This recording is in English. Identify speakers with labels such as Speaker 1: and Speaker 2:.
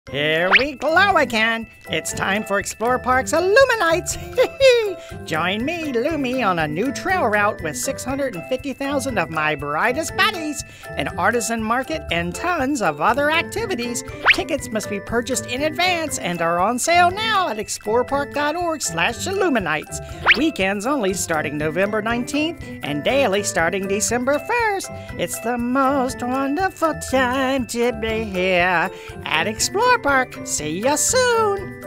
Speaker 1: Here we glow again. It's time for Explore Park's Illuminights. Join me, Lumi, on a new trail route with 650,000 of my brightest buddies, an artisan market, and tons of other activities. Tickets must be purchased in advance and are on sale now at explorepark.org/Illuminights. Weekends only starting November 19th and daily starting December 1st. It's the most wonderful time to be here at Explore Park. See you soon!